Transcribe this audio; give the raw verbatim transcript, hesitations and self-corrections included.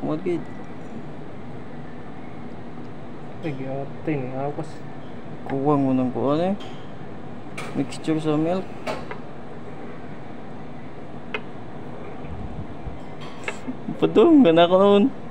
Magid. Ay, giyate ni awas. Kuwang mo ng kuwan eh. Mixture sa milk. Padong, gana ko noon.